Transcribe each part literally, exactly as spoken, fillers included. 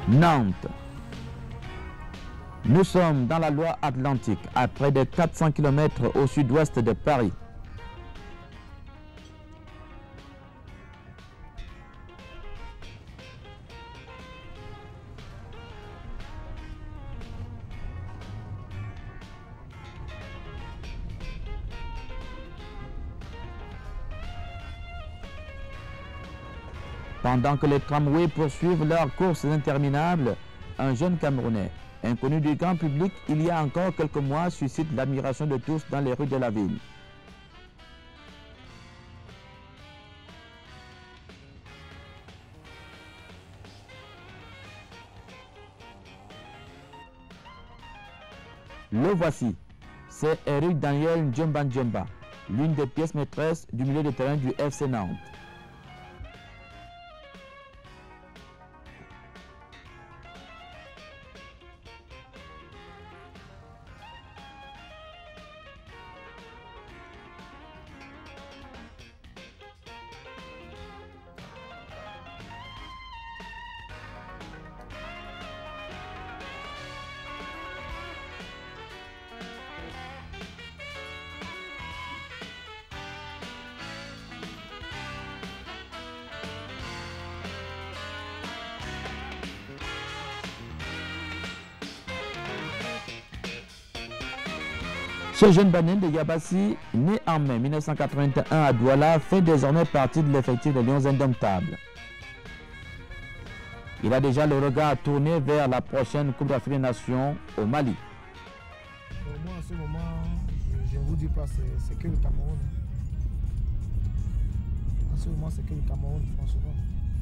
Nantes. Nous sommes dans la Loire-Atlantique, à près de quatre cents kilomètres au sud-ouest de Paris. Pendant que les tramways poursuivent leurs courses interminables, un jeune Camerounais, inconnu du grand public il y a encore quelques mois, suscite l'admiration de tous dans les rues de la ville. Le voici, c'est Eric Daniel Djomba Djomba, l'une des pièces maîtresses du milieu de terrain du F C Nantes. Ce jeune Banin de Yabassi, né en mai mille neuf cent quatre-vingt-un à Douala, fait désormais partie de l'effectif des Lions Indomptables. Il a déjà le regard tourné vers la prochaine Coupe d'Afrique des Nations au Mali. Pour moi, en ce moment, je ne vous dis pas, c'est que le Cameroun. En ce moment, c'est que le Cameroun, franchement.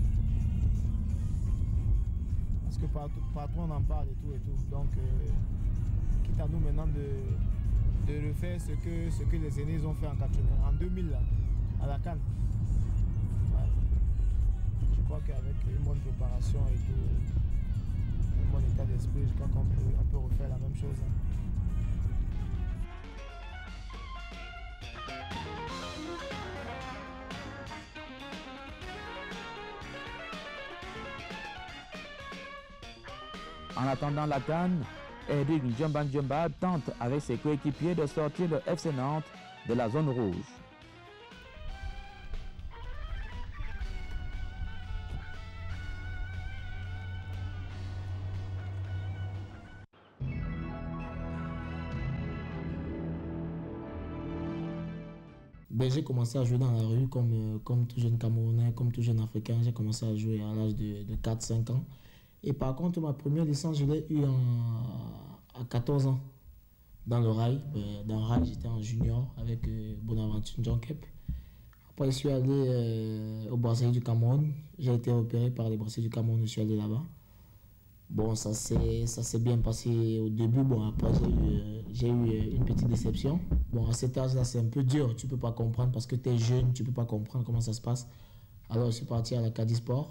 Parce que partout, partout on en parle et tout et tout. Donc, euh, quitte à nous maintenant de... de refaire ce que, ce que les aînés ont fait en, quatre-vingts, en deux mille, là, à la CAN. Ouais. Je crois qu'avec une bonne préparation et tout, un bon état d'esprit, je crois qu'on peut, on peut refaire la même chose. Hein. En attendant la CAN, Eric Djomba Djomba tente avec ses coéquipiers de sortir le F C Nantes de la zone rouge. Ben, j'ai commencé à jouer dans la rue comme, comme tout jeune Camerounais, comme tout jeune Africain. J'ai commencé à jouer à l'âge de, de quatre cinq ans. Et par contre, ma première licence, je l'ai eue en, à quatorze ans. Dans le rail, ben, dans le rail, j'étais en junior avec euh, Bonaventure Djonkep. Après, je suis allé euh, au Brasserie du Cameroun. J'ai été opéré par les Brasseries du Cameroun, je suis allé là-bas. Bon, ça s'est bien passé au début. Bon, après, j'ai eu, euh, eu une petite déception. Bon, à cet âge-là, c'est un peu dur. Tu ne peux pas comprendre parce que tu es jeune, tu ne peux pas comprendre comment ça se passe. Alors, je suis parti à la Cadisport.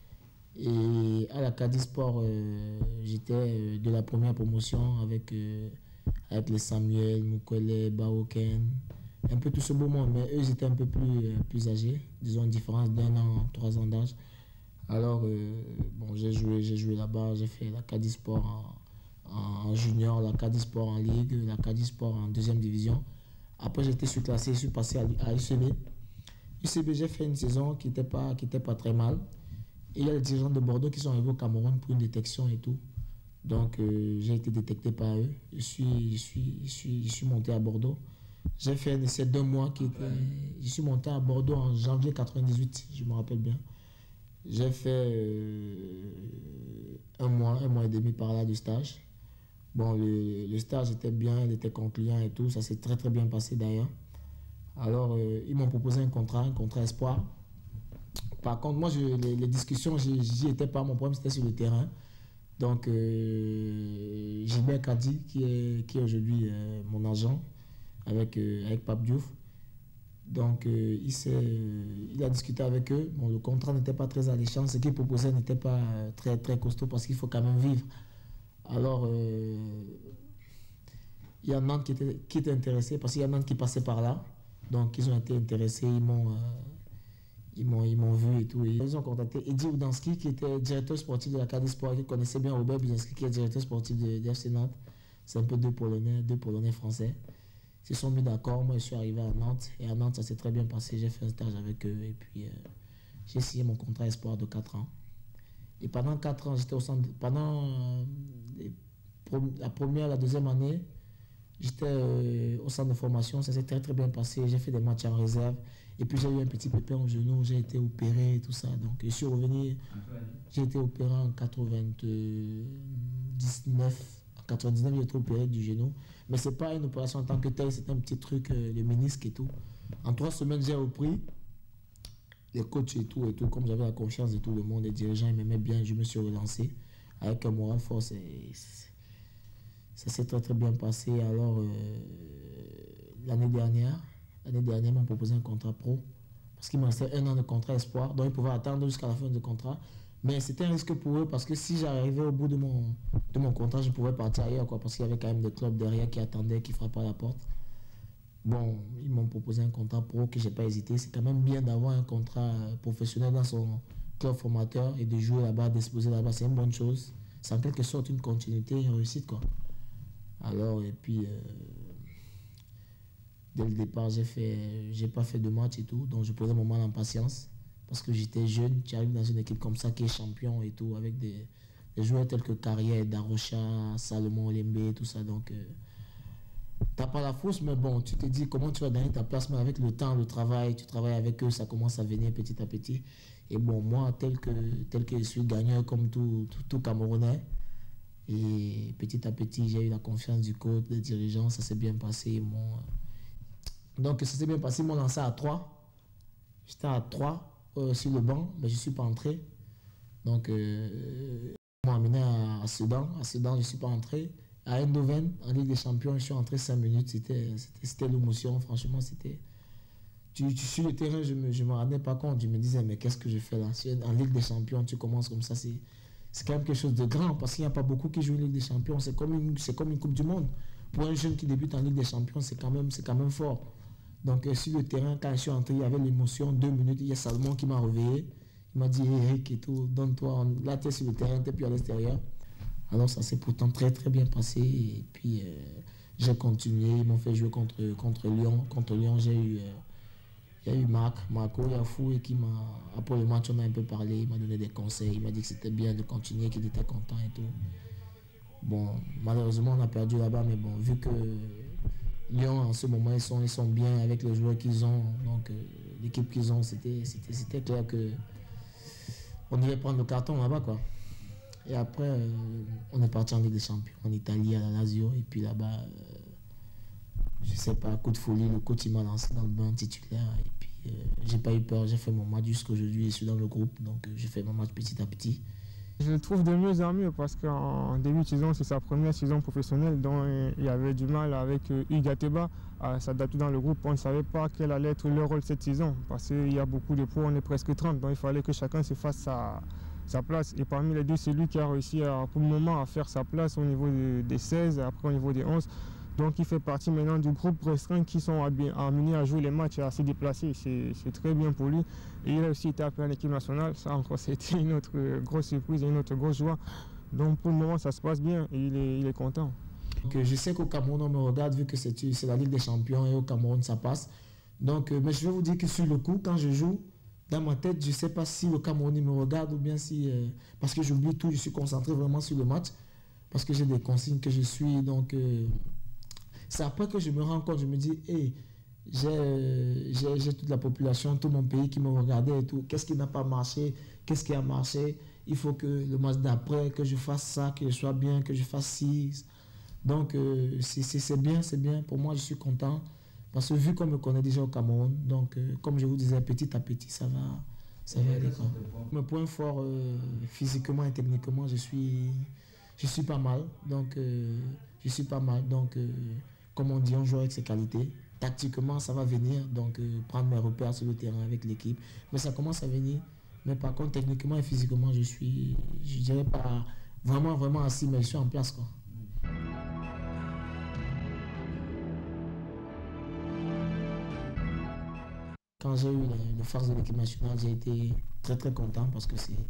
Et à la Cadisport, euh, j'étais euh, de la première promotion avec, euh, avec les Samuel, Mukwele, Baoken, un peu tout ce beau monde. Mais eux, ils étaient un peu plus, euh, plus âgés, disons une différence d'un an, trois ans d'âge. Alors, euh, bon, j'ai joué, j'ai joué là-bas, j'ai fait la Cadisport en, en, en junior, la Cadisport en ligue, la Cadisport en deuxième division. Après, j'ai été surclassé, je suis passé à, à U C B. U C B, j'ai fait une saison qui n'était pas, qui était pas très mal. Et il y a les dirigeants de Bordeaux qui sont arrivés au Cameroun pour une détection et tout. Donc, euh, j'ai été détecté par eux. Je suis, je suis, je suis, je suis monté à Bordeaux. J'ai fait un essai d'un mois qui était... Je suis monté à Bordeaux en janvier quatre-vingt-dix-huit, je me rappelle bien. J'ai fait euh, un mois, un mois et demi par là de stage. Bon, le, le stage était bien, il était concluant et tout. Ça s'est très, très bien passé d'ailleurs. Alors, euh, ils m'ont proposé un contrat, un contrat espoir. Par contre, moi, je, les, les discussions, j'y étais pas. Mon problème, c'était sur le terrain. Donc, euh, Gilbert Kadi, qui est, qui est aujourd'hui euh, mon agent, avec, euh, avec Pape Diouf. Donc, euh, il, euh, il a discuté avec eux. Bon, le contrat n'était pas très alléchant. Ce qu'il proposait n'était pas euh, très, très costaud parce qu'il faut quand même vivre. Alors, euh, il y a Nantes qui était, qui était intéressé parce qu'il y a Nantes qui passait par là. Donc, ils ont été intéressés. Ils m'ont... Euh, Ils m'ont, ils m'ont vu et tout. Et ils ont contacté Eddy Oudanski, qui était directeur sportif de l'Acadie Sport, qui connaissait bien Robert Buzinski, qui est directeur sportif de, de F C Nantes. C'est un peu deux Polonais, deux Polonais français. Ils se sont mis d'accord. Moi, je suis arrivé à Nantes. Et à Nantes, ça s'est très bien passé. J'ai fait un stage avec eux. Et puis, euh, j'ai signé mon contrat espoir de quatre ans. Et pendant quatre ans, j'étais au centre. Pendant euh, les, la première, la deuxième année, j'étais euh, au centre de formation. Ça s'est très, très bien passé. J'ai fait des matchs en réserve. Et puis j'ai eu un petit pépin au genou, j'ai été opéré et tout ça. Donc je suis revenu, j'ai été opéré en quatre-vingt-dix-neuf. En quatre-vingt-dix-neuf, j'ai été opéré du genou. Mais ce n'est pas une opération en tant que telle, c'est un petit truc, euh, le ménisque et tout. En trois semaines, j'ai repris. Les coachs et tout, et tout, comme j'avais la confiance de tout le monde, les dirigeants ils m'aimaient bien, je me suis relancé avec un moral fort. Ça s'est très très bien passé. Alors, euh, l'année dernière, L'année dernière, ils m'ont proposé un contrat pro parce qu'il me restait un an de contrat espoir. Donc, ils pouvaient attendre jusqu'à la fin du contrat. Mais c'était un risque pour eux parce que si j'arrivais au bout de mon, de mon contrat, je pouvais partir ailleurs, quoi, parce qu'il y avait quand même des clubs derrière qui attendaient, qui frappaient à la porte. Bon, ils m'ont proposé un contrat pro que je n'ai pas hésité. C'est quand même bien d'avoir un contrat professionnel dans son club formateur et de jouer là-bas, d'exposer là-bas. C'est une bonne chose. C'est en quelque sorte une continuité, une réussite, quoi. Alors, et puis... Euh, Dès le départ, j'ai fait, j'ai pas fait de match et tout, donc je prenais mon mal en patience parce que j'étais jeune. Tu arrives dans une équipe comme ça qui est champion et tout, avec des, des joueurs tels que Carrière, Darocha, Salomon Olembe, tout ça. Donc, euh, t'as pas la force, mais bon, tu te dis comment tu vas gagner ta place, mais avec le temps, le travail, tu travailles avec eux, ça commence à venir petit à petit. Et bon, moi, tel que, tel que je suis gagnant comme tout, tout, tout Camerounais, et petit à petit, j'ai eu la confiance du coach, des dirigeants, ça s'est bien passé. Mon, Donc ça s'est bien passé, ils m'ont lancé à trois. J'étais à trois euh, sur le banc, mais je ne suis pas entré. Donc euh, ils m'ont amené à, à Sedan. À Sedan, je ne suis pas entré. À Eindhoven, en Ligue des Champions, je suis entré cinq minutes. C'était l'émotion, franchement. C'était. Tu, tu, sur le terrain, je ne me, je me rendais pas compte. Je me disais, mais qu'est-ce que je fais là? En Ligue des Champions, tu commences comme ça. C'est quand même quelque chose de grand parce qu'il n'y a pas beaucoup qui jouent en Ligue des Champions. C'est comme, une, comme une Coupe du Monde. Pour un jeune qui débute en Ligue des Champions, c'est quand même, c'est quand même fort. Donc euh, sur le terrain, quand je suis entré, il y avait l'émotion, deux minutes, il y a Salomon qui m'a réveillé. Il m'a dit, Eric et tout, donne-toi, là tu es sur le terrain, tu n'es plus à l'extérieur. Alors ça s'est pourtant très très bien passé. Et puis euh, j'ai continué, ils m'ont fait jouer contre, contre Lyon. Contre Lyon, j'ai eu, euh, il y a eu Marc, Marco Yafou, et qui m'a, après le match, on a un peu parlé, il m'a donné des conseils, il m'a dit que c'était bien de continuer, qu'il était content et tout. Bon, malheureusement, on a perdu là-bas, mais bon, vu que Lyon, en ce moment, ils sont, ils sont bien avec les joueurs qu'ils ont. Donc, euh, l'équipe qu'ils ont, c'était clair que on devait prendre le carton là-bas, quoi. Et après, euh, on est parti en Ligue des Champions, en Italie, à la Lazio. Et puis là-bas, euh, je sais pas, coup de folie, le coach, il m'a lancé dans le bain titulaire. Et puis, euh, j'ai pas eu peur, j'ai fait mon match jusqu'aujourd'hui. Je suis dans le groupe, donc euh, j'ai fait mon match petit à petit. Je le trouve de mieux en mieux parce qu'en début de saison, c'est sa première saison professionnelle, donc il y avait du mal avec Hugues Ateba à s'adapter dans le groupe. On ne savait pas quel allait être leur rôle cette saison parce qu'il y a beaucoup de pros, on est presque trente, donc il fallait que chacun se fasse sa, sa place. Et parmi les deux, c'est lui qui a réussi à, pour le moment à faire sa place au niveau des seize, après au niveau des onze. Donc il fait partie maintenant du groupe restreint qui sont amenés à jouer les matchs et à se déplacer. C'est très bien pour lui. Et il a aussi été appelé en équipe nationale. Ça encore, c'était une autre grosse surprise et une autre grosse joie. Donc pour le moment, ça se passe bien et il est, il est content. Donc, je sais qu'au Cameroun, on me regarde vu que c'est la Ligue des Champions et au Cameroun, ça passe. Donc, mais je vais vous dire que sur le coup, quand je joue, dans ma tête, je ne sais pas si le Cameroun me regarde ou bien si... Euh, parce que j'oublie tout, je suis concentré vraiment sur le match. Parce que j'ai des consignes que je suis, donc... Euh, c'est après que je me rends compte, je me dis, hey, j'ai toute la population, tout mon pays qui me regardait et tout. Qu'est-ce qui n'a pas marché? Qu'est-ce qui a marché? Il faut que le match d'après, que je fasse ça, que je sois bien, que je fasse ci. Donc, euh, c'est bien, c'est bien. Pour moi, je suis content. Parce que vu qu'on me connaît déjà au Cameroun, donc, euh, comme je vous disais, petit à petit, ça va, ça va aller. Mes points forts, euh, physiquement et techniquement, je suis, je suis pas mal. Donc, euh, je suis pas mal. Donc, euh, comme on dit, on joue avec ses qualités. Tactiquement, ça va venir, donc euh, prendre mes repères sur le terrain avec l'équipe. Mais ça commence à venir. Mais par contre, techniquement et physiquement, je suis, je dirais pas vraiment, vraiment assis, mais je suis en place, quoi. quand j'ai eu le, le farce de l'équipe nationale, j'ai été très très content parce que c'est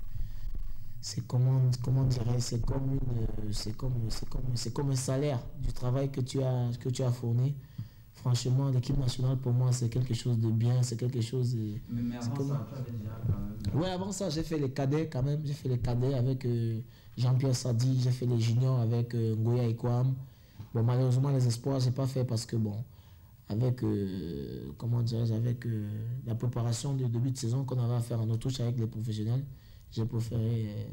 c'est comment comment dirais c'est comme une c'est comme c'est comme c'est comme un salaire du travail que tu as que tu as fourni. Franchement, l'équipe nationale pour moi c'est quelque chose de bien, c'est quelque chose de, mais, mais avant comme... ça tu avais déjà quand même... Ouais, avant ça j'ai fait les cadets quand même, j'ai fait les cadets avec euh, Jean-Pierre Sadi, j'ai fait les juniors avec euh, Ngoya Ikwam. Bon, malheureusement les espoirs j'ai pas fait parce que bon, avec euh, comment dirais-je, avec euh, la préparation de début de saison qu'on avait à faire en Autriche avec les professionnels, j'ai préféré euh,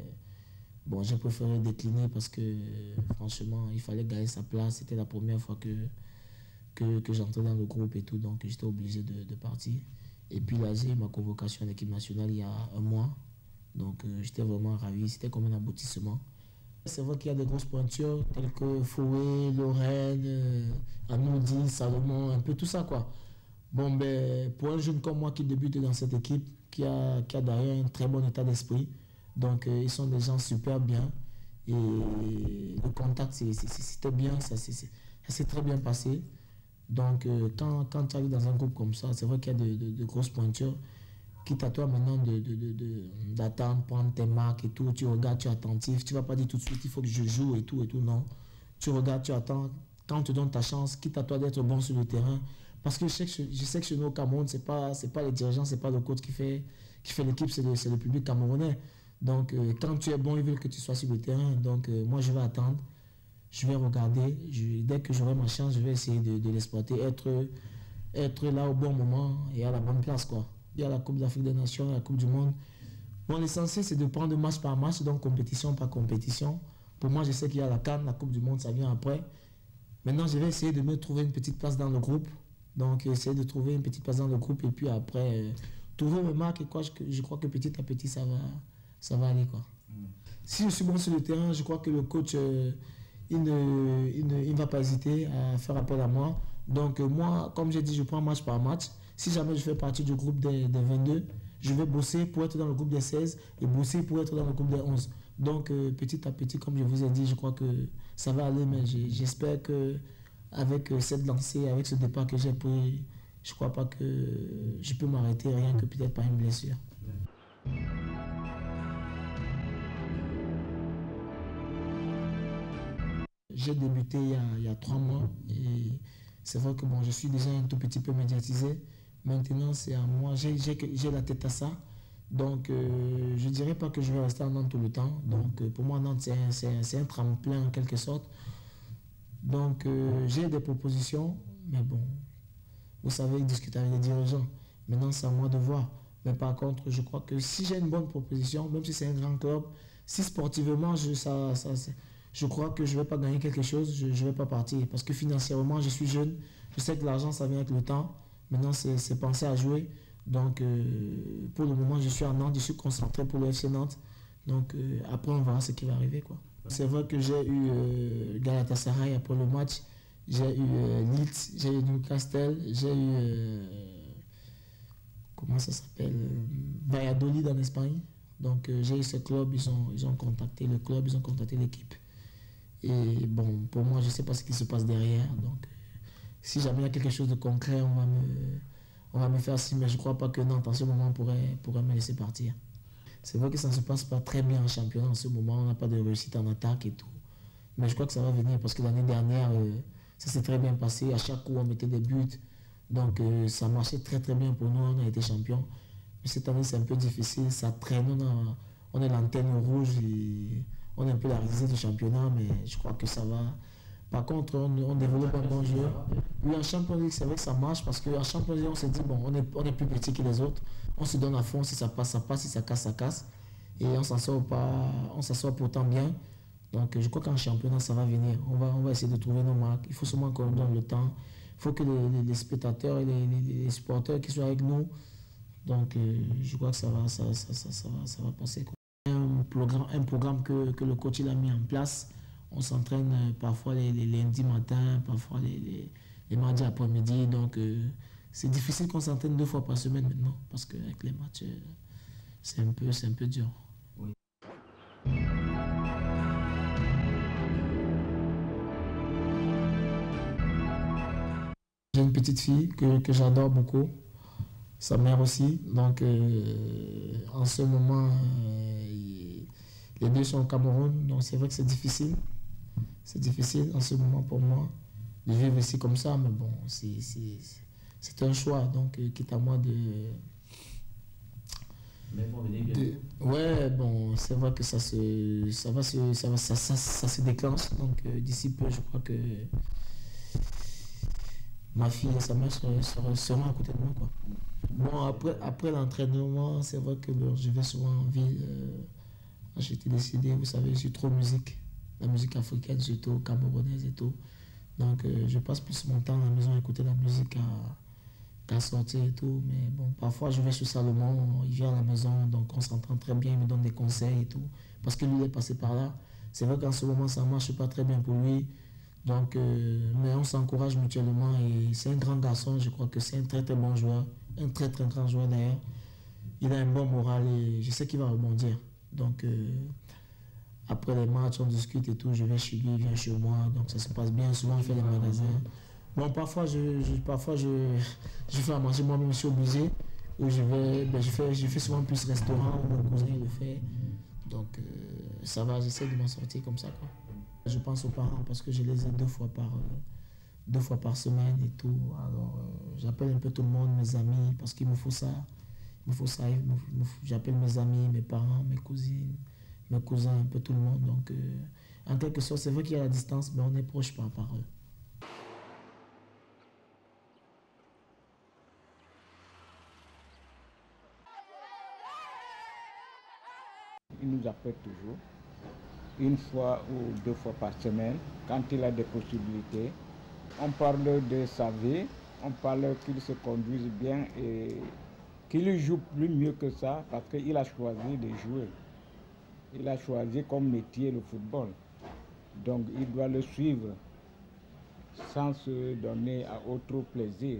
bon j'ai préféré décliner parce que euh, franchement il fallait gagner sa place, c'était la première fois que que, que j'entrais dans le groupe et tout, donc j'étais obligé de, de partir. Et puis là j'ai eu ma convocation à l'équipe nationale il y a un mois, donc euh, j'étais vraiment ravi, c'était comme un aboutissement. C'est vrai qu'il y a des grosses pointures telles que Foué, Lorraine, euh, Anoudi, Salomon, un peu tout ça quoi. Bon ben pour un jeune comme moi qui débute dans cette équipe, qui a, qui a d'ailleurs un très bon état d'esprit, donc euh, ils sont des gens super bien et le contact c'était bien, ça s'est très bien passé. Donc euh, quand, quand tu arrives dans un groupe comme ça, c'est vrai qu'il y a de, de, de grosses pointures. Quitte à toi maintenant de, de, de, de, d'attendre, prendre tes marques et tout, tu regardes, tu es attentif, tu ne vas pas dire tout de suite il faut que je joue et tout et tout, non. Tu regardes, tu attends, quand on te donne ta chance, quitte à toi d'être bon sur le terrain. Parce que je sais que, je sais que chez nous au Cameroun, ce n'est pas, c'est pas les dirigeants, ce n'est pas le coach qui fait, qui fait l'équipe, c'est le, c'est le public camerounais. Donc euh, quand tu es bon, ils veulent que tu sois sur le terrain. Donc euh, moi je vais attendre, je vais regarder, je, dès que j'aurai ma chance, je vais essayer de, de l'exploiter, être, être là au bon moment et à la bonne place quoi. Il y a la Coupe d'Afrique des Nations, la Coupe du Monde. Bon, l'essentiel, c'est de prendre match par match, donc compétition par compétition. Pour moi, je sais qu'il y a la CAN, la Coupe du Monde, ça vient après. Maintenant, je vais essayer de me trouver une petite place dans le groupe. Donc, essayer de trouver une petite place dans le groupe et puis après, euh, trouver mes marques et quoi, je, je crois que petit à petit, ça va, ça va aller, quoi. Mm. Si je suis bon sur le terrain, je crois que le coach, euh, il ne, il ne il va pas hésiter à faire appel à moi. Donc, euh, moi, comme j'ai dit, je prends match par match. Si jamais je fais partie du groupe des, des vingt-deux, je vais bosser pour être dans le groupe des seize et bosser pour être dans le groupe des onze. Donc euh, petit à petit, comme je vous ai dit, je crois que ça va aller, mais j'espère qu'avec euh, cette lancée, avec ce départ que j'ai pris, je ne crois pas que je peux m'arrêter, rien que peut-être par une blessure. J'ai débuté il y, a, il y a trois mois et c'est vrai que bon, je suis déjà un tout petit peu médiatisé. Maintenant, c'est à moi, j'ai la tête à ça. Donc, euh, je ne dirais pas que je vais rester à Nantes tout le temps. Donc, euh, pour moi, Nantes, c'est un, un tremplin en quelque sorte. Donc, euh, j'ai des propositions, mais bon, vous savez, discuter avec les dirigeants. Maintenant, c'est à moi de voir. Mais par contre, je crois que si j'ai une bonne proposition, même si c'est un grand club, si sportivement, je, ça, ça, je crois que je ne vais pas gagner quelque chose, je ne vais pas partir. Parce que financièrement, je suis jeune. Je sais que l'argent, ça vient avec le temps. Maintenant, c'est penser à jouer. Donc, euh, pour le moment, je suis à Nantes, je suis concentré pour le F C Nantes. Donc, euh, après, on verra ce qui va arriver, quoi. C'est vrai que j'ai eu euh, Galatasaray après le match. J'ai eu euh, Leeds, j'ai eu Newcastle, j'ai eu... Euh, comment ça s'appelle Valladolid en Espagne. Donc, euh, j'ai eu ce club, ils ont, ils ont contacté le club, ils ont contacté l'équipe. Et bon, pour moi, je ne sais pas ce qui se passe derrière. Donc, si jamais il y a quelque chose de concret, on va me, on va me faire signe, mais je ne crois pas que Nantes en ce moment pourrait, pourrait me laisser partir. C'est vrai que ça ne se passe pas très bien en championnat en ce moment, on n'a pas de réussite en attaque et tout. Mais je crois que ça va venir parce que l'année dernière, euh, ça s'est très bien passé. À chaque coup, on mettait des buts. Donc euh, ça marchait très très bien pour nous, on a été champions. Mais cette année, c'est un peu difficile, ça traîne, on, a, on est l'antenne rouge, et on est un peu la risée du championnat, mais je crois que ça va. Par contre, on, on développe un bon jeu. Oui, en Champions League, c'est vrai que ça marche parce qu'en Champions League, on se dit, bon, on est, on est plus petit que les autres. On se donne à fond, si ça passe, ça passe, si ça casse, ça casse. Et on s'en sort pas, on s'en sort pourtant bien. Donc, je crois qu'en championnat, ça va venir. On va, on va essayer de trouver nos marques. Il faut seulement qu'on donne le temps. Il faut que les, les, les spectateurs et les, les, les supporters qui soient avec nous. Donc, euh, je crois que ça va, ça, ça, ça, ça va, ça va passer, quoi. Un programme, un programme que, que le coach il a mis en place. On s'entraîne parfois les, les lundis matin, parfois les, les, les mardis après-midi. Donc, euh, c'est difficile qu'on s'entraîne deux fois par semaine maintenant. Parce qu'avec les matchs, euh, c'est un peu, c'est un peu dur. Oui. J'ai une petite fille que, que j'adore beaucoup. sa mère aussi. Donc, euh, en ce moment, euh, les deux sont au Cameroun. Donc, c'est vrai que c'est difficile. C'est difficile en ce moment pour moi de vivre ici comme ça. Mais bon, c'est un choix. Donc, euh, quitte à moi de... Mais bon, venez bien. de ouais, bon, c'est vrai que ça se, ça va se, ça va, ça, ça, ça se déclenche. Donc, euh, d'ici peu, je crois que ma fille et sa mère seront, seront, seront à côté de moi, quoi. Bon, après, après l'entraînement, c'est vrai que bon, je vais souvent en ville. Euh, J'étais décidé, vous savez, je suis trop musique. La musique africaine, surtout camerounaise et tout. Donc, euh, je passe plus mon temps à la maison à écouter la musique qu'à sortir et tout. Mais bon, parfois, je vais chez Salomon, il vient à la maison, donc on s'entend très bien, il me donne des conseils et tout. Parce que lui, il est passé par là. C'est vrai qu'en ce moment, ça ne marche pas très bien pour lui. Donc, euh, mais on s'encourage mutuellement et c'est un grand garçon, je crois que c'est un très très bon joueur, un très très grand joueur d'ailleurs. Il a un bon moral et je sais qu'il va rebondir. Donc, euh, après les matchs, on discute et tout, je vais chez lui, il vient chez moi, donc ça se passe bien. Souvent, on fait les magasins. Bon, parfois, je, je, parfois je, je fais à manger moi-même, je suis obligé, où je vais, ben, je fais, je fais souvent plus restaurant, où mon cousin le fait. Donc, euh, ça va, j'essaie de m'en sortir comme ça, quoi. Je pense aux parents parce que je les ai deux fois par, euh, deux fois par semaine et tout. Alors, euh, j'appelle un peu tout le monde, mes amis, parce qu'il me faut ça. Il me faut ça. J'appelle mes amis, mes parents, mes cousines, mes cousins, un peu tout le monde. Donc, euh, en quelque sorte, c'est vrai qu'il y a la distance, mais on est proche par parole. Il nous appelle toujours, une fois ou deux fois par semaine, quand il a des possibilités. On parle de sa vie, on parle qu'il se conduise bien et qu'il joue plus mieux que ça parce qu'il a choisi de jouer. Il a choisi comme métier le football. Donc il doit le suivre sans se donner à autre plaisir.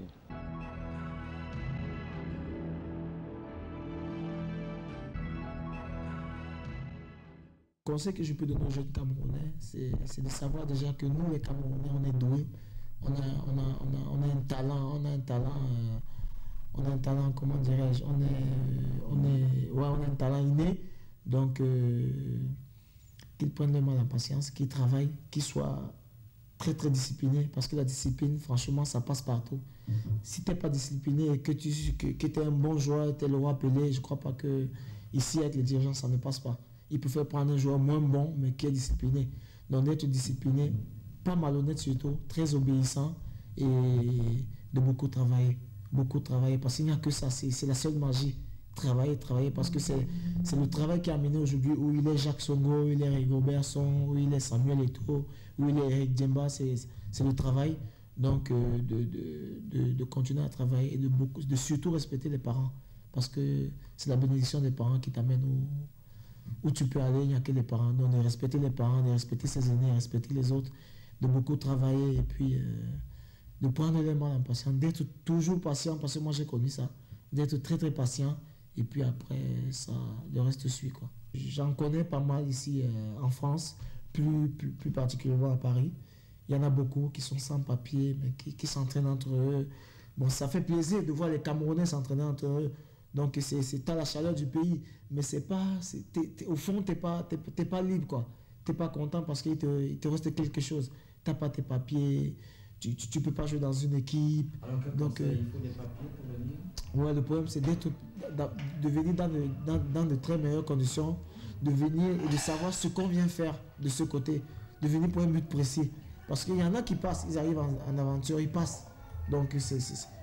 Le conseil que je peux donner aux jeunes Camerounais, c'est de savoir déjà que nous, les Camerounais, on est doués. On a, on a, on a, on a un talent, on a un talent, euh, on a un talent, comment dirais-je, on est, on est, ouais, on a un talent inné. Donc, euh, qu'ils prennent le mal en patience, qu'ils travaillent, qu'ils soient très, très disciplinés. Parce que la discipline, franchement, ça passe partout. Mm-hmm. Si tu n'es pas discipliné et que tu que, que es un bon joueur, tu es le roi Pelé, je ne crois pas que ici, avec les dirigeants, ça ne passe pas. Ils préfèrent prendre un joueur moins bon, mais qui est discipliné. Donc, d'être discipliné, pas malhonnête surtout, très obéissant et de beaucoup travailler. Beaucoup travailler, parce qu'il n'y a que ça, c'est la seule magie. Travailler, travailler, parce que c'est le travail qui a amené aujourd'hui où il est Jacques Songo, où il est Rigobert Song, où il est Samuel Eto'o, où il est Eric Djemba, c'est le travail. Donc, euh, de, de, de, de continuer à travailler et de, beaucoup, de surtout respecter les parents, parce que c'est la bénédiction des parents qui t'amène où, où tu peux aller, il n'y a que les parents. Donc, de respecter les parents, de respecter ses aînés, de respecter les autres, de beaucoup travailler et puis euh, de prendre les mal en patience, d'être toujours patient, parce que moi j'ai connu ça, d'être très très patient et puis après ça, le reste suit, quoi. J'en connais pas mal ici euh, en France, plus, plus, plus particulièrement à Paris. Il y en a beaucoup qui sont sans papier, mais qui, qui s'entraînent entre eux. Bon, ça fait plaisir de voir les Camerounais s'entraîner entre eux. Donc c'est à la chaleur du pays, mais c'est pas, t'es, t'es, au fond t'es pas, t'es, t'es pas libre, quoi. T'es pas content parce qu'il te, il te reste quelque chose. T'as pas tes papiers, tu, tu, tu peux pas jouer dans une équipe. Alors, donc euh, il faut des papiers pour venir. Ouais, le problème c'est d'être, de venir dans de, dans, dans de très meilleures conditions, de venir et de savoir ce qu'on vient faire de ce côté, de venir pour un but précis. Parce qu'il y en a qui passent, ils arrivent en, en aventure, ils passent. Donc c'est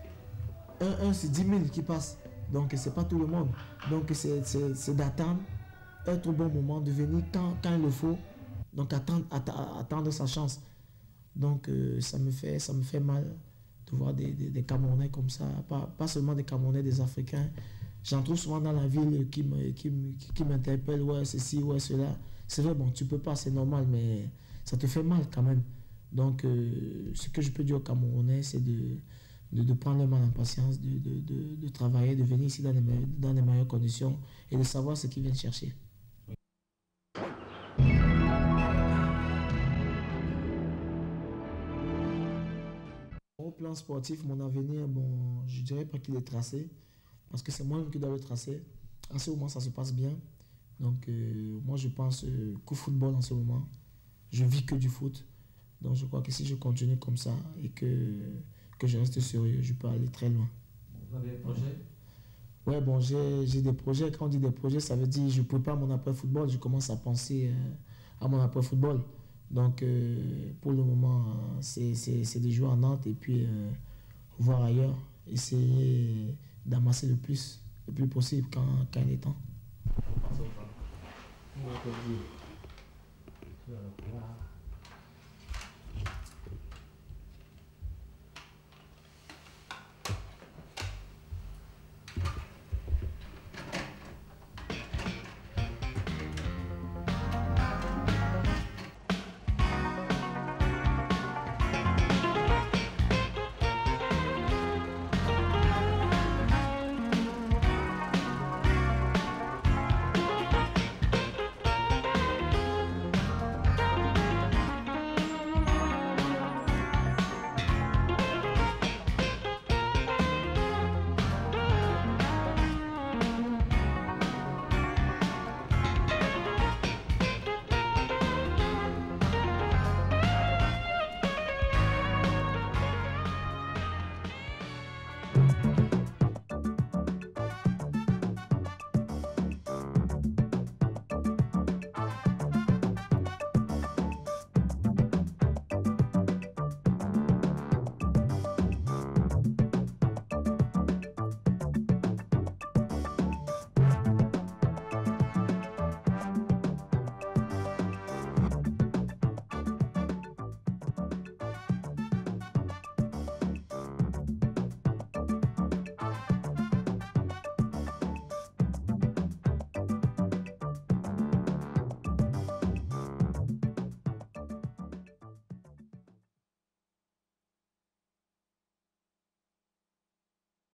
un, un c'est dix mille qui passent. Donc c'est pas tout le monde. Donc c'est d'attendre, être au bon moment, de venir quand, quand il le faut. Donc attendre, attendre sa chance. Donc euh, ça me fait, ça me fait mal de voir des, des, des Camerounais comme ça. Pas, pas seulement des Camerounais, des Africains. J'en trouve souvent dans la ville qui m'interpellent, qui, qui m'interpellent, ouais ceci, ouais cela. C'est vrai, bon tu peux pas, c'est normal, mais ça te fait mal quand même. Donc euh, ce que je peux dire aux Camerounais, c'est de, de, de prendre le mal en patience, de, de, de, de travailler, de venir ici dans les, dans les meilleures conditions et de savoir ce qu'ils viennent chercher. Au plan sportif, mon avenir, bon, je dirais pas qu'il est tracé. parce que c'est moi-même qui dois le tracer. En ce moment, ça se passe bien. Donc, euh, moi, je pense euh, qu'au football en ce moment, je vis que du foot. Donc, je crois que si je continue comme ça et que, que je reste sérieux, je peux aller très loin. Vous avez des projets? Ouais, bon, j'ai des projets. Quand on dit des projets, ça veut dire que je prépare mon après-football. Je commence à penser euh, à mon après-football. Donc, euh, pour le moment, euh, c'est de jouer en Nantes et puis euh, voir ailleurs. Essayer d'amasser le plus, le plus possible quand, quand il est temps. Voilà.